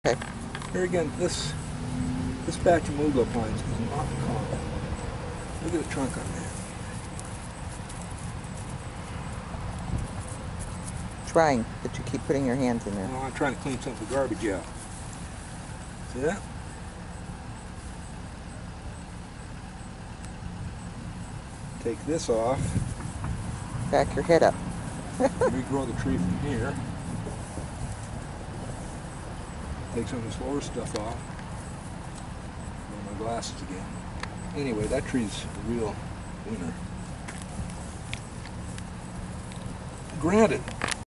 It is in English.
Okay. Here again, this batch of Mugo pines is not common. Look at the trunk on that. Trying, but you keep putting your hands in there. Well, I'm trying to clean some of the garbage out. See that? Take this off. Back your head up. Regrow the tree from here. Take some of this lower stuff off. Wear my glasses again. Anyway, that tree's a real winner. Granted,